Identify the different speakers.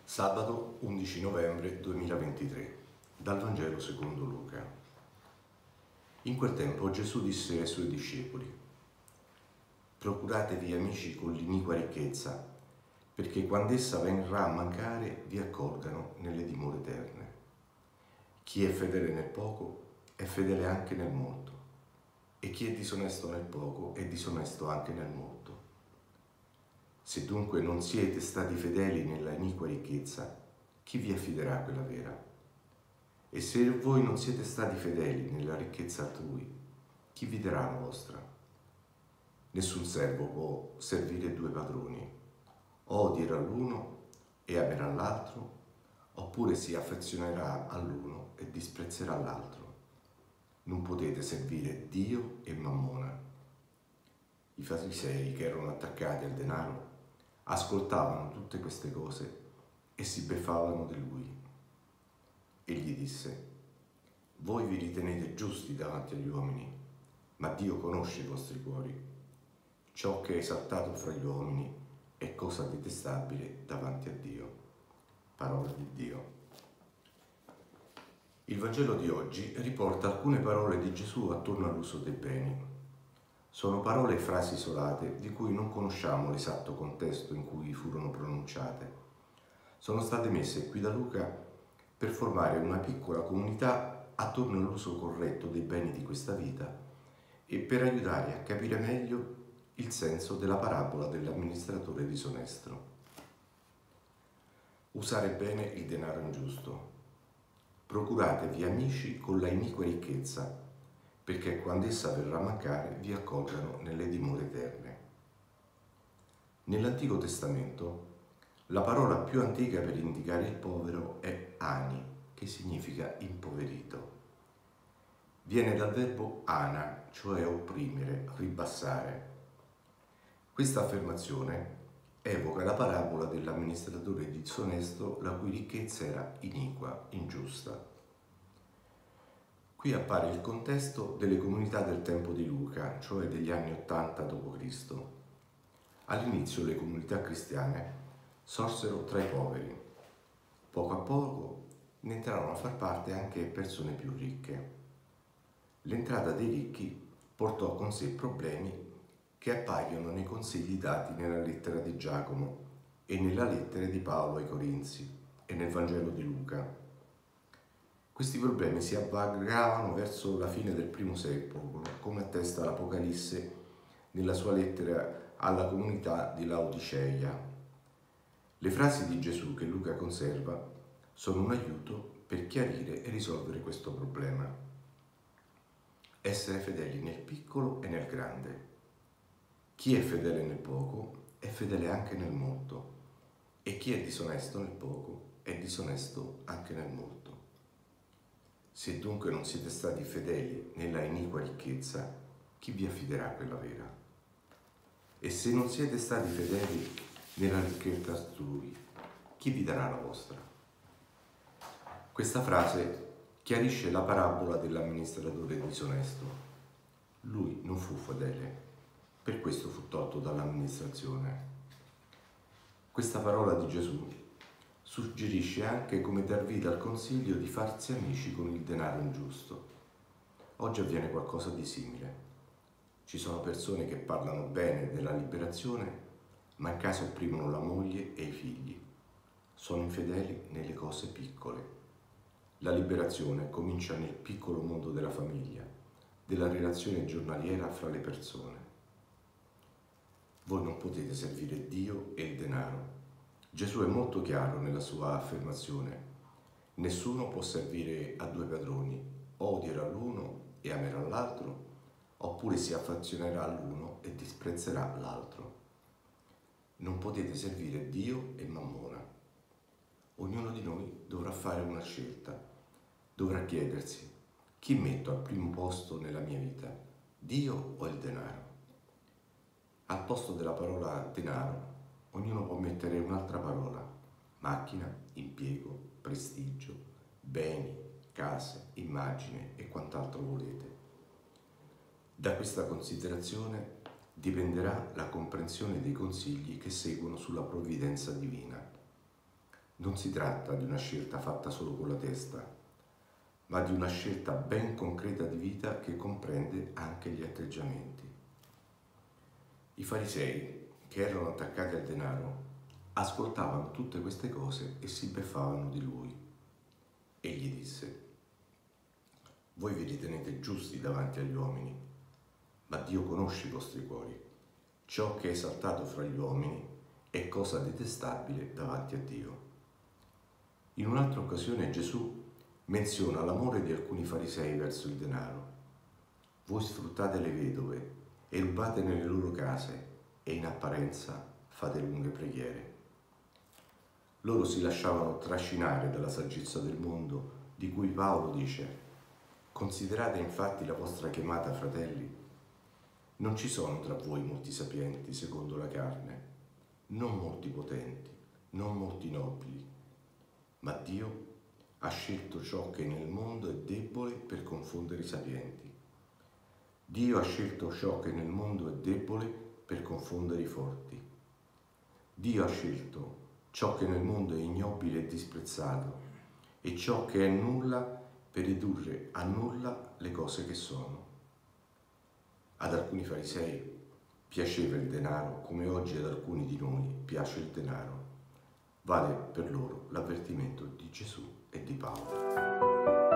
Speaker 1: Sabato 11 novembre 2023, dal Vangelo secondo Luca. In quel tempo Gesù disse ai suoi discepoli: procuratevi amici con l'iniqua ricchezza, perché quando essa verrà a mancare vi accolgano nelle dimore eterne. Chi è fedele nel poco è fedele anche nel molto, e chi è disonesto nel poco è disonesto anche nel molto. Se dunque non siete stati fedeli nella iniqua ricchezza, chi vi affiderà quella vera? E se voi non siete stati fedeli nella ricchezza altrui, chi vi darà la vostra? Nessun servo può servire due padroni, o odierà l'uno e amerà l'altro, oppure si affezionerà all'uno e disprezzerà l'altro. Non potete servire Dio e Mammona. I farisei, che erano attaccati al denaro, ascoltavano tutte queste cose e si beffavano di lui. Egli disse: voi vi ritenete giusti davanti agli uomini, ma Dio conosce i vostri cuori. Ciò che è esaltato fra gli uomini è cosa detestabile davanti a Dio. Parola di Dio. Il Vangelo di oggi riporta alcune parole di Gesù attorno all'uso dei beni. Sono parole e frasi isolate di cui non conosciamo l'esatto contesto in cui furono pronunciate. Sono state messe qui da Luca per formare una piccola comunità attorno all'uso corretto dei beni di questa vita e per aiutare a capire meglio il senso della parabola dell'amministratore disonesto. Usare bene il denaro ingiusto. Procuratevi amici con la iniqua ricchezza, perché quando essa verrà a mancare vi accolgano nelle dimore eterne. Nell'Antico Testamento la parola più antica per indicare il povero è ani, che significa impoverito. Viene dal verbo ana, cioè opprimere, ribassare. Questa affermazione evoca la parabola dell'amministratore disonesto la cui ricchezza era iniqua, ingiusta. Qui appare il contesto delle comunità del tempo di Luca, cioè degli anni 80 d.C. All'inizio le comunità cristiane sorsero tra i poveri. Poco a poco ne entrarono a far parte anche persone più ricche. L'entrata dei ricchi portò con sé problemi che appaiono nei consigli dati nella lettera di Giacomo e nella lettera di Paolo ai Corinzi e nel Vangelo di Luca. Questi problemi si aggravano verso la fine del primo secolo, come attesta l'Apocalisse nella sua lettera alla comunità di Laodicea. Le frasi di Gesù che Luca conserva sono un aiuto per chiarire e risolvere questo problema. Essere fedeli nel piccolo e nel grande. Chi è fedele nel poco è fedele anche nel molto, e chi è disonesto nel poco è disonesto anche nel molto. Se dunque non siete stati fedeli nella iniqua ricchezza, chi vi affiderà quella vera? E se non siete stati fedeli nella ricchezza altrui, chi vi darà la vostra? Questa frase chiarisce la parabola dell'amministratore disonesto. Lui non fu fedele, per questo fu tolto dall'amministrazione. Questa parola di Gesù suggerisce anche come dar vita al consiglio di farsi amici con il denaro ingiusto. Oggi avviene qualcosa di simile. Ci sono persone che parlano bene della liberazione, ma in casa opprimono la moglie e i figli. Sono infedeli nelle cose piccole. La liberazione comincia nel piccolo mondo della famiglia, della relazione giornaliera fra le persone. Voi non potete servire Dio e il denaro. Gesù è molto chiaro nella sua affermazione. Nessuno può servire a due padroni, o odierà l'uno e amerà l'altro, oppure si affezionerà all'uno e disprezzerà l'altro. Non potete servire Dio e Mammona. Ognuno di noi dovrà fare una scelta, dovrà chiedersi: chi metto al primo posto nella mia vita, Dio o il denaro? Al posto della parola denaro, ognuno può mettere un'altra parola: macchina, impiego, prestigio, beni, case, immagine e quant'altro volete. Da questa considerazione dipenderà la comprensione dei consigli che seguono sulla provvidenza divina. Non si tratta di una scelta fatta solo con la testa, ma di una scelta ben concreta di vita che comprende anche gli atteggiamenti. I farisei, che erano attaccati al denaro, ascoltavano tutte queste cose e si beffavano di lui. Egli disse: voi vi ritenete giusti davanti agli uomini, ma Dio conosce i vostri cuori. Ciò che è esaltato fra gli uomini è cosa detestabile davanti a Dio. In un'altra occasione Gesù menziona l'amore di alcuni farisei verso il denaro. Voi sfruttate le vedove e rubate nelle loro case e in apparenza fate lunghe preghiere. Loro si lasciavano trascinare dalla saggezza del mondo, di cui Paolo dice: considerate infatti la vostra chiamata, fratelli. Non ci sono tra voi molti sapienti secondo la carne, non molti potenti, non molti nobili, ma Dio ha scelto ciò che nel mondo è debole per confondere i sapienti. Dio ha scelto ciò che nel mondo è debole per confondere i forti. Dio ha scelto ciò che nel mondo è ignobile e disprezzato e ciò che è nulla per ridurre a nulla le cose che sono. Ad alcuni farisei piaceva il denaro, come oggi ad alcuni di noi piace il denaro. Vale per loro l'avvertimento di Gesù e di Paolo.